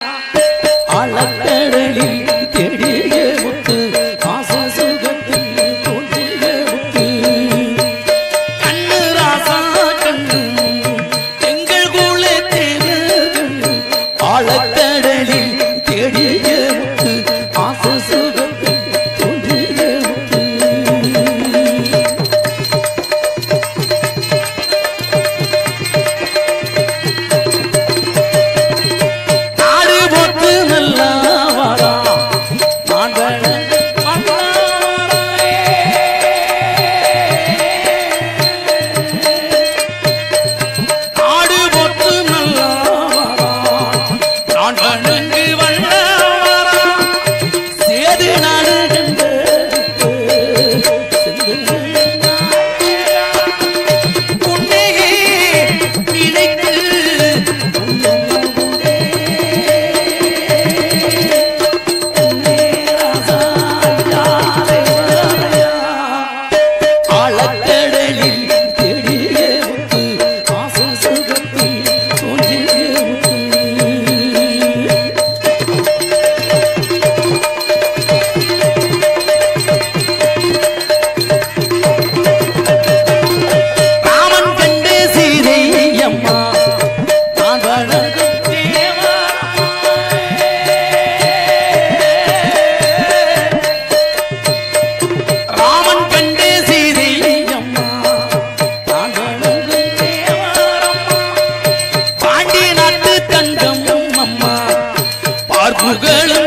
ஆழக்கடலில் தேடிய முத்து ஆசை சுகத்தில் தோன்றிய முத்து கண்ணு ராசா கண்ணு எங்கள் குலத்தேவர்கள் ஆழக்கடலில் தேடிய முத்து ஆசை சுகத்தில் தோன்றிய முத்து நாடு போத்து நல்லா வாரா நான் நாடு போத்து நல்லா வாரா நான் வணங்கு வண்ண வாரா சேது நாடு கண்டு உன்னையே நினைத்து ஆழக்கடலில் தேடிய முத்து ஆசை சுகத்தில் தோன்றிய முத்து ராமன் கண்டு சீதை அம்மா நான் வணங்கும் தேவா ராமன் கண்டு சீதை அம்மா நான் வணங்கும் தேவாரம்மா பாண்டி நாட்டு தங்கம் அம்மா பார்ப்புகளும்